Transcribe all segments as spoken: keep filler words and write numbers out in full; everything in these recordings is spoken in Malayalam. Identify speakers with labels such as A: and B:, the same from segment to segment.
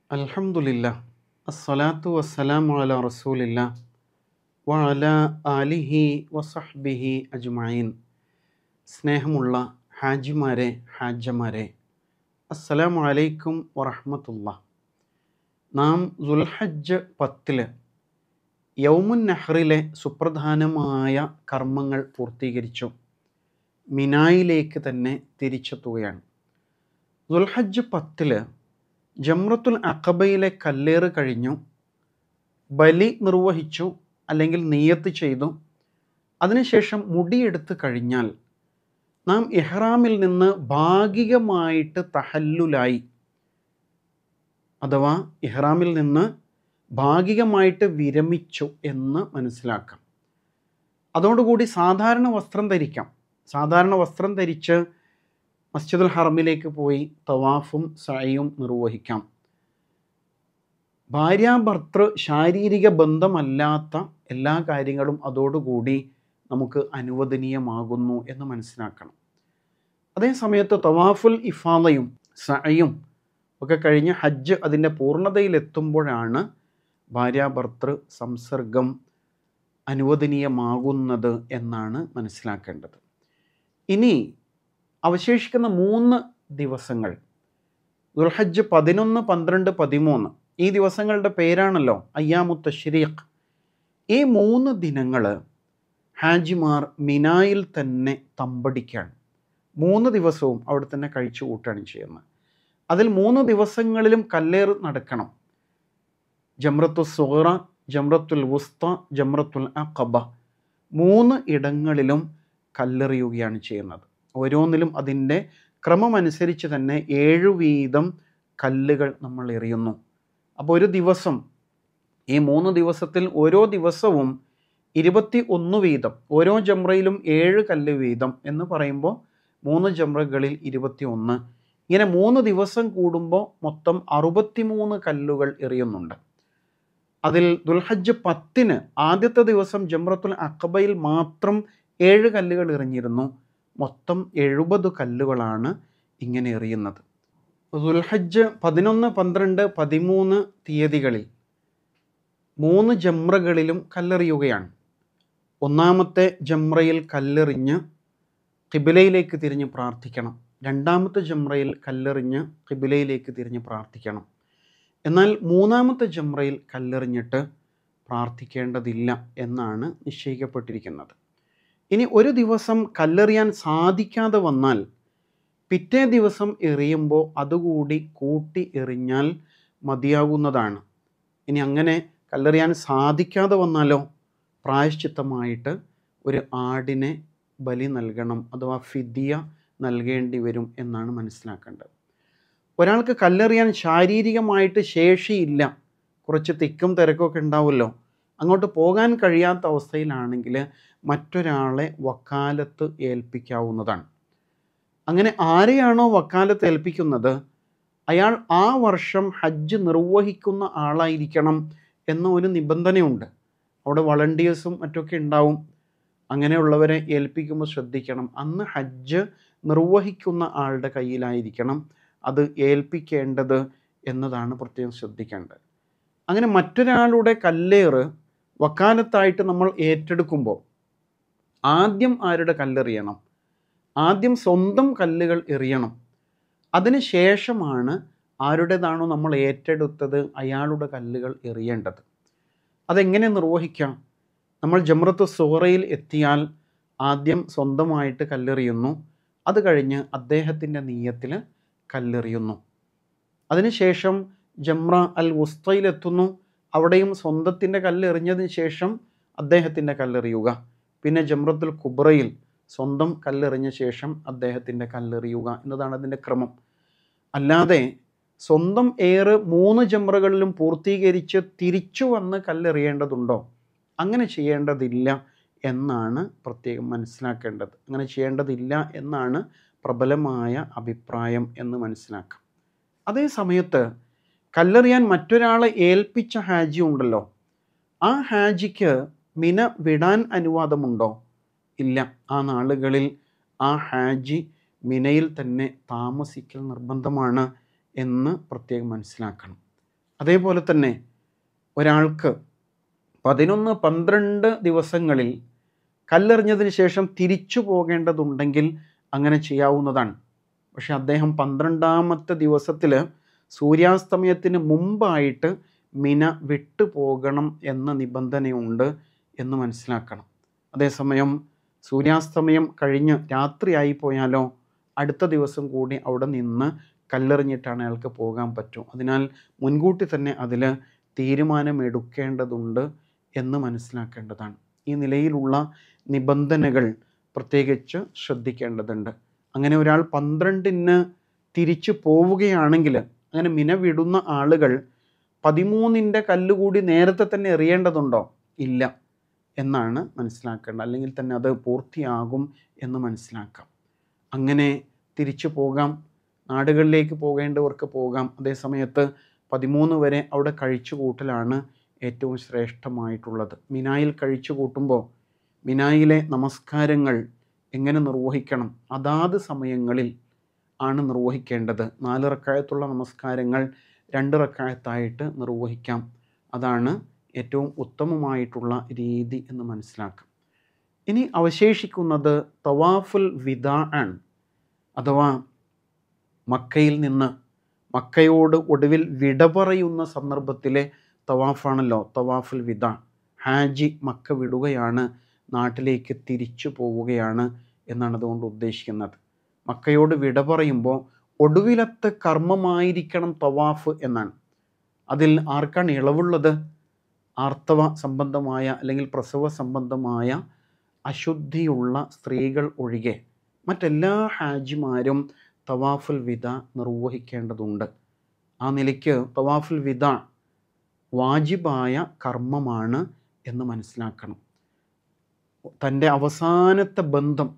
A: അൽഹംദുലില്ലാ അസ്സലാത്തു വസ്സലാമു അലാ റസൂലില്ലാ വഅലാ ആലിഹി വസഹ്ബിഹി അജ്മഈൻ. സ്നേഹമുള്ള ഹാജിമാരെ, ഹാജമാരെ, അസ്സലാമു അലൈക്കും വറഹ്മത്തുള്ളാഹ്. നാം ദുൽഹജ്ജ് പത്തിൽ യൗമുൻ നഹ്റിലെ സുപ്രധാനമായ കർമ്മങ്ങൾ പൂർത്തീകരിച്ചു മിനായിലേക്ക് തന്നെ തിരിച്ചെത്തുകയാണ്. ദുൽഹജ്ജ് പത്തിൽ ജംറത്തുൽ അഖബയിലെ കല്ലേറ് കഴിഞ്ഞു, ബലി നിർവഹിച്ചു അല്ലെങ്കിൽ നിയ്യത്ത് ചെയ്തു. അതിനുശേഷം മുടിയെടുത്ത് കഴിഞ്ഞാൽ നാം ഇഹ്റാമിൽ നിന്ന് ഭാഗികമായിട്ട് തഹല്ലുലായി, അഥവാ ഇഹ്റാമിൽ നിന്ന് ഭാഗികമായിട്ട് വിരമിച്ചു എന്ന് മനസ്സിലാക്കാം. അതോടുകൂടി സാധാരണ വസ്ത്രം ധരിക്കാം. സാധാരണ വസ്ത്രം ധരിച്ച് മസ്ജിദുൽ ഹറമിലേക്ക് പോയി തവാഫും സഅയും നിർവഹിക്കാം. ഭാര്യാഭർത്തൃ ശാരീരിക ബന്ധമല്ലാത്ത എല്ലാ കാര്യങ്ങളും അതോടുകൂടി നമുക്ക് അനുവദനീയമാകുന്നു എന്ന് മനസ്സിലാക്കണം. അതേ സമയത്ത് തവാഫുൽ ഇഫാദയും സഅയും ഒക്കെ കഴിഞ്ഞ് ഹജ്ജ് അതിൻ്റെ പൂർണ്ണതയിലെത്തുമ്പോഴാണ് ഭാര്യാഭർത്തൃ സംസർഗം അനുവദനീയമാകുന്നത് എന്നാണ് മനസ്സിലാക്കേണ്ടത്. ഇനി അവശേഷിക്കുന്ന മൂന്ന് ദിവസങ്ങൾ, ദുൽഹജ്ജ് പതിനൊന്ന്, പന്ത്രണ്ട്, പതിമൂന്ന്, ഈ ദിവസങ്ങളുടെ പേരാണല്ലോ അയ്യാമു തശ്രീഖ്. ഈ മൂന്ന് ദിനങ്ങൾ ഹാജിമാർ മിനായിൽ തന്നെ തമ്പടിക്കാണ്. മൂന്ന് ദിവസവും അവിടെ തന്നെ കഴിച്ചു കൂട്ടുകയാണ് ചെയ്യുന്നത്. അതിൽ മൂന്ന് ദിവസങ്ങളിലും കല്ലേറ് നടക്കണം. ജംറത്തുൽ സുഗ്റ, ജംറത്തുൽ വുസ്ത, ജംറത്തുൽ അഖബ, മൂന്ന് ഇടങ്ങളിലും കല്ലെറിയുകയാണ് ചെയ്യുന്നത്. ഓരോന്നിലും അതിൻ്റെ ക്രമമനുസരിച്ച് തന്നെ ഏഴു വീതം കല്ലുകൾ നമ്മൾ എറിയുന്നു. അപ്പോൾ ഒരു ദിവസം, ഈ മൂന്ന് ദിവസത്തിൽ ഓരോ ദിവസവും ഇരുപത്തി ഒന്ന് വീതം, ഓരോ ജംറയിലും ഏഴ് കല്ല് വീതം എന്ന് പറയുമ്പോൾ മൂന്ന് ജംറകളിൽ ഇരുപത്തി ഒന്ന്, ഇങ്ങനെ മൂന്ന് ദിവസം കൂടുമ്പോൾ മൊത്തം അറുപത്തി മൂന്ന് കല്ലുകൾ എറിയുന്നുണ്ട്. അതിൽ ദുൽഹജ്ജ് പത്തിന് ആദ്യത്തെ ദിവസം ജംറത്തുൽ അഖബയിൽ മാത്രം ഏഴ് കല്ലുകൾ എറിഞ്ഞിരുന്നു. മൊത്തം എഴുപത് കല്ലുകളാണ് ഇങ്ങനെ എറിയുന്നത്. ദുൽഹജ്ജ് പതിനൊന്ന്, പന്ത്രണ്ട്, പതിമൂന്ന് തീയതികളിൽ മൂന്ന് ജംറകളിലും കല്ലെറിയുകയാണ്. ഒന്നാമത്തെ ജംറയിൽ കല്ലെറിഞ്ഞ് ഖിബിലയിലേക്ക് തിരിഞ്ഞ് പ്രാർത്ഥിക്കണം. രണ്ടാമത്തെ ജംറയിൽ കല്ലെറിഞ്ഞ് ഖിബിലയിലേക്ക് തിരിഞ്ഞ് പ്രാർത്ഥിക്കണം. എന്നാൽ മൂന്നാമത്തെ ജംറയിൽ കല്ലെറിഞ്ഞിട്ട് പ്രാർത്ഥിക്കേണ്ടതില്ല എന്നാണ് നിശ്ചയിക്കപ്പെട്ടിരിക്കുന്നത്. ഇനി ഒരു ദിവസം കല്ലെറിയാൻ സാധിക്കാതെ വന്നാൽ പിറ്റേ ദിവസം എറിയുമ്പോൾ അതുകൂടി കൂട്ടി എറിഞ്ഞാൽ മതിയാകുന്നതാണ്. ഇനി അങ്ങനെ കല്ലെറിയാൻ സാധിക്കാതെ വന്നാലോ പ്രായശ്ചിത്തമായിട്ട് ഒരു ആടിനെ ബലി നൽകണം, അഥവാ ഫിദിയ നൽകേണ്ടി വരും എന്നാണ് മനസ്സിലാക്കേണ്ടത്. ഒരാൾക്ക് കല്ലെറിയാൻ ശാരീരികമായിട്ട് ശേഷിയില്ല, കുറച്ച് തിക്കും തിരക്കൊക്കെ ഉണ്ടാവുമല്ലോ, അങ്ങോട്ട് പോകാൻ കഴിയാത്ത അവസ്ഥയിലാണെങ്കിൽ മറ്റൊരാളെ വക്കാലത്ത് ഏൽപ്പിക്കാവുന്നതാണ്. അങ്ങനെ ആരെയാണോ വക്കാലത്ത് ഏൽപ്പിക്കുന്നത് അയാൾ ആ വർഷം ഹജ്ജ് നിർവഹിക്കുന്ന ആളായിരിക്കണം എന്ന ഒരു നിബന്ധനയുണ്ട്. അവിടെ വളണ്ടിയേഴ്സും മറ്റൊക്കെ ഉണ്ടാവും. അങ്ങനെയുള്ളവരെ ഏൽപ്പിക്കുമ്പോൾ ശ്രദ്ധിക്കണം, അന്ന് ഹജ്ജ് നിർവഹിക്കുന്ന ആളുടെ കയ്യിലായിരിക്കണം അത് ഏൽപ്പിക്കേണ്ടത് എന്നതാണ് പ്രത്യേകം ശ്രദ്ധിക്കേണ്ടത്. അങ്ങനെ മറ്റൊരാളുടെ കല്ലേറ് വക്കാലത്തായിട്ട് നമ്മൾ ഏറ്റെടുക്കുമ്പോൾ ആദ്യം ആരുടെ കല്ലെറിയണം? ആദ്യം സ്വന്തം കല്ലുകൾ എറിയണം. അതിന് ശേഷമാണ് ആരുടേതാണോ നമ്മൾ ഏറ്റെടുത്തത് അയാളുടെ കല്ലുകൾ എറിയേണ്ടത്. അതെങ്ങനെ നിർവഹിക്കാം? നമ്മൾ ജംറത്തു സുഗ്റയിൽ എത്തിയാൽ ആദ്യം സ്വന്തമായിട്ട് കല്ലെറിയുന്നു. അത് കഴിഞ്ഞ് അദ്ദേഹത്തിൻ്റെ നിയ്യത്തിൽ കല്ലെറിയുന്നു. അതിനുശേഷം ജംറ അൽ വുസ്തയിലെത്തുന്നു. അവിടെയും സ്വന്തത്തിൻ്റെ കല്ലെറിഞ്ഞതിന് ശേഷം അദ്ദേഹത്തിൻ്റെ കല്ലെറിയുക. പിന്നെ ജംറത്തുൽ കുബ്രയിൽ സ്വന്തം കല്ലെറിഞ്ഞ ശേഷം അദ്ദേഹത്തിൻ്റെ കല്ലെറിയുക എന്നതാണ് അതിൻ്റെ ക്രമം. അല്ലാതെ സ്വന്തം ഏറ് മൂന്ന് ജംറകളിലും പൂർത്തീകരിച്ച് തിരിച്ചു വന്ന് കല്ലെറിയേണ്ടതുണ്ടോ? അങ്ങനെ ചെയ്യേണ്ടതില്ല എന്നാണ് പ്രത്യേകം മനസ്സിലാക്കേണ്ടത്. അങ്ങനെ ചെയ്യേണ്ടതില്ല എന്നാണ് പ്രബലമായ അഭിപ്രായം എന്ന് മനസ്സിലാക്കാം. അതേ സമയത്ത് കല്ലെറിയാൻ മറ്റൊരാളെ ഏൽപ്പിച്ച ഹാജി ഉണ്ടല്ലോ, ആ ഹാജിക്ക് മിന വിടാൻ അനുവാദമുണ്ടോ? ഇല്ല. ആ നാളുകളിൽ ആ ഹാജി മിനയിൽ തന്നെ താമസിക്കൽ നിർബന്ധമാണ് എന്ന് പ്രത്യേകം മനസ്സിലാക്കണം. അതേപോലെ തന്നെ ഒരാൾക്ക് പതിനൊന്ന് പന്ത്രണ്ട് ദിവസങ്ങളിൽ കല്ലെറിഞ്ഞതിന് ശേഷം തിരിച്ചു പോകേണ്ടതുണ്ടെങ്കിൽ അങ്ങനെ ചെയ്യാവുന്നതാണ്. പക്ഷെ അദ്ദേഹം പന്ത്രണ്ടാമത്തെ ദിവസത്തിൽ സൂര്യാസ്തമയത്തിന് മുമ്പായിട്ട് മിന വിട്ടു പോകണം എന്ന നിബന്ധനയുണ്ട് എന്ന് മനസ്സിലാക്കണം. അതേസമയം സൂര്യാസ്തമയം കഴിഞ്ഞ് രാത്രിയായി പോയാലോ അടുത്ത ദിവസം കൂടി അവിടെ നിന്ന് കല്ലെറിഞ്ഞിട്ടാണ് അയാൾക്ക് പോകാൻ പറ്റും. അതിനാൽ മുൻകൂട്ടി തന്നെ അതിൽ തീരുമാനമെടുക്കേണ്ടതുണ്ട് എന്ന് മനസ്സിലാക്കേണ്ടതാണ്. ഈ നിലയിലുള്ള നിബന്ധനകൾ പ്രത്യേകിച്ച് ശ്രദ്ധിക്കേണ്ടതുണ്ട്. അങ്ങനെ ഒരാൾ പന്ത്രണ്ടിന് തിരിച്ചു പോവുകയാണെങ്കിൽ, അങ്ങനെ മിന വിടുന്ന ആളുകൾ പതിമൂന്നിൻ്റെ കല്ലുകൂടി നേരത്തെ തന്നെ എറിയേണ്ടതുണ്ടോ? ഇല്ല എന്നാണ് മനസ്സിലാക്കേണ്ടത്. അല്ലെങ്കിൽ തന്നെ അത് പൂർത്തിയാകും എന്ന് മനസ്സിലാക്കാം. അങ്ങനെ തിരിച്ചു പോകാം, നാടുകളിലേക്ക് പോകേണ്ടവർക്ക് പോകാം. അതേസമയത്ത് പതിമൂന്ന് വരെ അവിടെ കഴിച്ചു കൂട്ടലാണ് ഏറ്റവും ശ്രേഷ്ഠമായിട്ടുള്ളത്. മിനായിൽ കഴിച്ചു കൂട്ടുമ്പോൾ മിനായിലെ നമസ്കാരങ്ങൾ എങ്ങനെ നിർവഹിക്കണം? അതാത് സമയങ്ങളിൽ ആണ് നിർവഹിക്കേണ്ടത്. നാല് റക്അത്തുള്ള നമസ്കാരങ്ങൾ രണ്ട് റക്അത്തായിട്ട് നിർവഹിക്കാം. അതാണ് ഏറ്റവും ഉത്തമമായിട്ടുള്ള രീതി എന്ന് മനസ്സിലാക്കാം. ഇനി അവശേഷിക്കുന്നത് തവാഫുൽ വിദാ ആണ്. അഥവാ മക്കയിൽ നിന്ന് മക്കയോട് ഒടുവിൽ വിട പറയുന്ന സന്ദർഭത്തിലെ തവാഫാണല്ലോ തവാഫുൽ വിദാ. ഹാജി മക്ക വിടുകയാണ്, നാട്ടിലേക്ക് തിരിച്ചു പോവുകയാണ് എന്നാണ് അതുകൊണ്ട് ഉദ്ദേശിക്കുന്നത്. മക്കയോട് വിട പറയുമ്പോൾ ഒടുവിലത്തെ കർമ്മമായിരിക്കണം തവാഫ് എന്നാണ്. അതിൽ ആർക്കാണ് ഇളവുള്ളത്? ആർത്തവ സംബന്ധമായ അല്ലെങ്കിൽ പ്രസവ സംബന്ധമായ അശുദ്ധിയുള്ള സ്ത്രീകൾ ഒഴികെ മറ്റെല്ലാ ഹാജിമാരും തവാഫുൽ വിദാ നിർവഹിക്കേണ്ടതുണ്ട്. ആ നിലയ്ക്ക് തവാഫുൽ വിദാ വാജിബായ കർമ്മമാണ് എന്ന് മനസ്സിലാക്കണം. തൻ്റെ അവസാനത്തെ ബന്ധം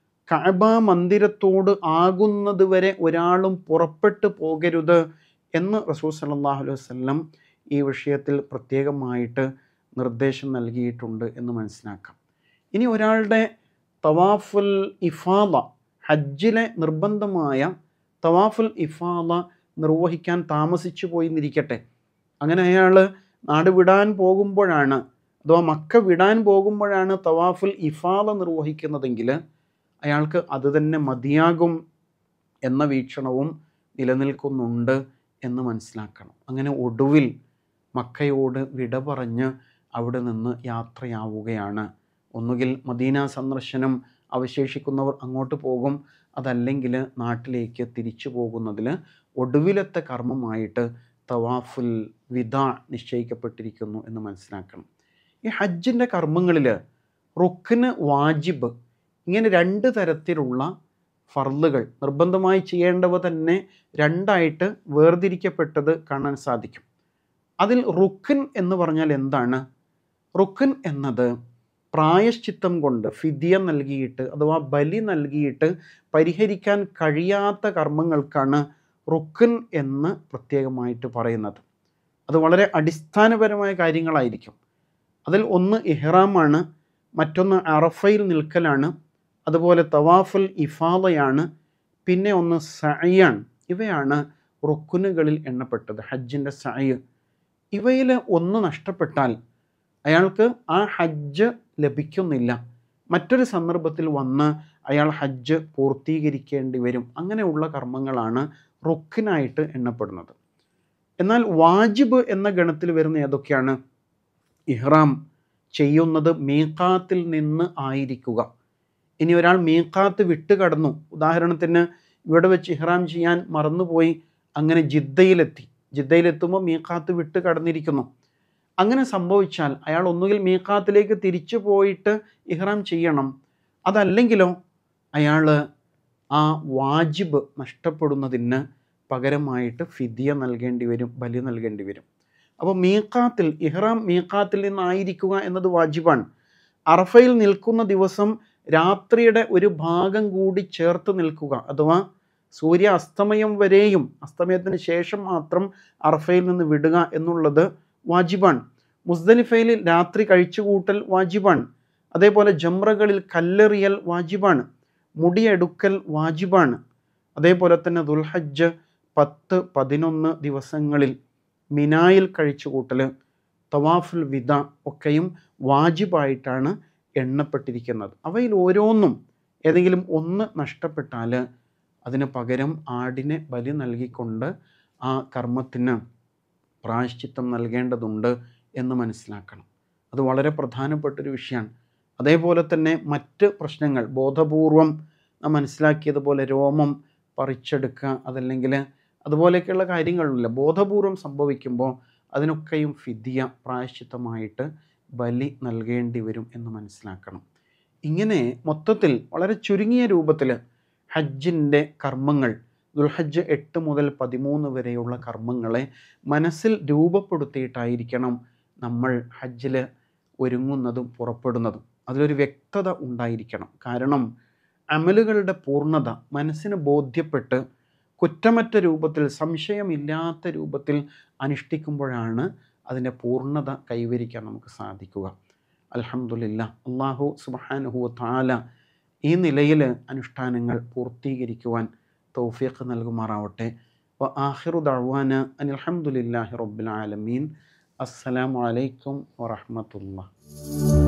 A: കഅബ മന്ദിരത്തോട് ആകുന്നത് വരെ ഒരാളും പുറപ്പെട്ടു പോകരുത് എന്ന് റസൂൽ സല്ലല്ലാഹു അലൈഹി വസല്ലം ഈ വിഷയത്തിൽ പ്രത്യേകമായിട്ട് നിർദ്ദേശം നൽകിയിട്ടുണ്ട് എന്ന് മനസ്സിലാക്കാം. ഇനി ഒരാളുടെ തവാഫുൽ ഇഫാദ, ഹജ്ജിലെ നിർബന്ധമായ തവാഫുൽ ഇഫാദ നിർവഹിക്കാൻ താമസിച്ചു പോയി എന്നിരിക്കട്ടെ. അങ്ങനെ അയാൾ നാട് വിടാൻ പോകുമ്പോഴാണ് അഥവാ മക്ക വിടാൻ പോകുമ്പോഴാണ് തവാഫുൽ ഇഫാദ നിർവഹിക്കുന്നതെങ്കിൽ അയാൾക്ക് അത് തന്നെ മതിയാകും എന്ന വീക്ഷണവും നിലനിൽക്കുന്നുണ്ട് എന്ന് മനസ്സിലാക്കണം. അങ്ങനെ ഒടുവിൽ മക്കയോട് വിട പറഞ്ഞ് അവിടെ നിന്ന് യാത്രയാവുകയാണ്. ഒന്നുകിൽ മദീന സന്ദർശനം അവശേഷിക്കുന്നവർ അങ്ങോട്ട് പോകും, അതല്ലെങ്കിൽ നാട്ടിലേക്ക് തിരിച്ചു പോകുന്നതിൽ ഒടുവിലത്തെ കർമ്മമായിട്ട് തവാഫുൽ വിദാ നിശ്ചയിക്കപ്പെട്ടിരിക്കുന്നു എന്ന് മനസ്സിലാക്കണം. ഈ ഹജ്ജിൻ്റെ കർമ്മങ്ങളിൽ റുക്ന്, വാജിബ് ഇങ്ങനെ രണ്ട് തരത്തിലുള്ള ഫർളുകൾ നിർബന്ധമായി ചെയ്യേണ്ടവ തന്നെ രണ്ടായിട്ട് വേർതിരിക്കപ്പെട്ടത് കാണാൻ സാധിക്കും. അതിൽ റുക്ൻ എന്ന് പറഞ്ഞാൽ എന്താണ്? റുക്ൻ എന്നത് പ്രായശ്ചിത്തം കൊണ്ട് ഫിദിയ നൽകിയിട്ട് അഥവാ ബലി നൽകിയിട്ട് പരിഹരിക്കാൻ കഴിയാത്ത കർമ്മങ്ങൾക്കാണ് റുക്ൻ എന്ന് പ്രത്യേകമായിട്ട് പറയുന്നത്. അത് വളരെ അടിസ്ഥാനപരമായ കാര്യങ്ങളായിരിക്കും. അതിൽ ഒന്ന് ഇഹ്റാമാണ്, മറ്റൊന്ന് അറഫയിൽ നിൽക്കലാണ്, അതുപോലെ തവാഫുൽ ഇഫാദയാണ്, പിന്നെ ഒന്ന് സഅയാണ്. ഇവയാണ് റുക്കുനുകളിൽ എണ്ണപ്പെട്ടത്, ഹജ്ജിൻ്റെ സഅയ്. ഇവയിൽ ഒന്ന് നഷ്ടപ്പെട്ടാൽ അയാൾക്ക് ആ ഹജ്ജ് ലഭിക്കുന്നില്ല. മറ്റൊരു സന്ദർഭത്തിൽ വന്ന് അയാൾ ഹജ്ജ് പൂർത്തീകരിക്കേണ്ടി വരും. അങ്ങനെയുള്ള കർമ്മങ്ങളാണ് റുക്കിനായിട്ട് എണ്ണപ്പെടുന്നത്. എന്നാൽ വാജിബ് എന്ന ഗണത്തിൽ വരുന്ന ഏതൊക്കെയാണ്? ഇഹ്റാം ചെയ്യുന്നത് മീഖാത്തിൽ നിന്ന് ആയിരിക്കുക. ഇനി ഒരാൾ മീഖാത്ത് വിട്ട് കടന്നു, ഉദാഹരണത്തിന് ഇവിടെ വെച്ച് ഇഹ്റാം ചെയ്യാൻ മറന്നുപോയി, അങ്ങനെ ജിദ്ദയിലെത്തി, ജിദ്ദയിലെത്തുമ്പോൾ മീഖാത്ത് വിട്ട് കടന്നിരിക്കുന്നു. അങ്ങനെ സംഭവിച്ചാൽ അയാൾ ഒന്നുകിൽ മീഖാത്തിലേക്ക് തിരിച്ചു പോയിട്ട് ഇഹ്റാം ചെയ്യണം, അതല്ലെങ്കിലോ അയാൾ ആ വാജിബ് നഷ്ടപ്പെടുന്നതിന് പകരമായിട്ട് ഫിദിയ നൽകേണ്ടി വരും, ബലി നൽകേണ്ടി വരും. അപ്പോൾ മീഖാത്തിൽ ഇഹ്റാം മീഖാത്തിൽ നിന്നായിരിക്കുക എന്നത് വാജിബാണ്. അറഫയിൽ നിൽക്കുന്ന ദിവസം രാത്രിയുടെ ഒരു ഭാഗം കൂടി ചേർത്ത് നിൽക്കുക, അഥവാ സൂര്യ അസ്തമയം വരെയും അസ്തമയത്തിന് ശേഷം മാത്രം അറഫയിൽ നിന്ന് വിടുക എന്നുള്ളത് വാജിബാണ്. മുസ്ദലിഫയിൽ രാത്രി കഴിച്ചുകൂട്ടൽ വാജിബാണ്. അതേപോലെ ജംറകളിൽ കല്ലെറിയൽ വാജിബാണ്. മുടിയെടുക്കൽ വാജിബാണ്. അതേപോലെ തന്നെ ദുൽഹജ്ജ് പത്ത് പതിനൊന്ന് ദിവസങ്ങളിൽ മിനായിൽ കഴിച്ചു കൂട്ടൽ, തവാഫുൽ വിദ ഒക്കെയും വാജിബായിട്ടാണ് എണ്ണപ്പെട്ടിരിക്കുന്നത്. അവയിൽ ഓരോന്നും ഏതെങ്കിലും ഒന്ന് നഷ്ടപ്പെട്ടാൽ അതിന് പകരം ആടിനെ ബലി നൽകിക്കൊണ്ട് ആ കർമ്മത്തിന് പ്രായശ്ചിത്തം നൽകേണ്ടതുണ്ട് എന്ന് മനസ്സിലാക്കണം. അത് വളരെ പ്രധാനപ്പെട്ടൊരു വിഷയമാണ്. അതേപോലെ തന്നെ മറ്റ് പ്രശ്നങ്ങൾ ബോധപൂർവം നാം മനസ്സിലാക്കിയതുപോലെ രോമം പറിച്ചെടുക്കുക, അതല്ലെങ്കിൽ അതുപോലെയൊക്കെയുള്ള കാര്യങ്ങളില്ല, ബോധപൂർവം സംഭവിക്കുമ്പോൾ അതിനൊക്കെയും ഫിദിയ പ്രായശ്ചിത്തമായിട്ട് ബലി നൽകേണ്ടി വരും എന്ന് മനസ്സിലാക്കണം. ഇങ്ങനെ മൊത്തത്തിൽ വളരെ ചുരുങ്ങിയ രൂപത്തിൽ ഹജ്ജിൻ്റെ കർമ്മങ്ങൾ, ദുൽഹജ്ജ് എട്ട് മുതൽ പതിമൂന്ന് വരെയുള്ള കർമ്മങ്ങളെ മനസ്സിൽ രൂപപ്പെടുത്തിയിട്ടായിരിക്കണം നമ്മൾ ഹജ്ജിൽ ഒരുങ്ങുന്നതും പുറപ്പെടുന്നതും. അതിലൊരു വ്യക്തത ഉണ്ടായിരിക്കണം. കാരണം അമലുകളുടെ പൂർണ്ണത മനസ്സിന് ബോധ്യപ്പെട്ട് കുറ്റമറ്റ രൂപത്തിൽ, സംശയമില്ലാത്ത രൂപത്തിൽ അനുഷ്ഠിക്കുമ്പോഴാണ് അതിൻ്റെ പൂർണ്ണത കൈവരിക്കാൻ നമുക്ക് സാധിക്കുക. അൽഹംദുലില്ലാഹ്, അല്ലാഹു സുബ്ഹാനഹു വ തആല ഈ നിലയിൽ അനുഷ്ഠാനങ്ങൾ പൂർത്തീകരിക്കുവാൻ തൗഫീഖ് നൽകുമാറാവട്ടെ. വ ആഖിറു ദഅ്വാന അനിൽ ഹംദുലില്ലാഹി റബ്ബിൽ ആലമീൻ. അസ്സലാമു അലൈക്കും വറഹ്മത്തുള്ളാഹി.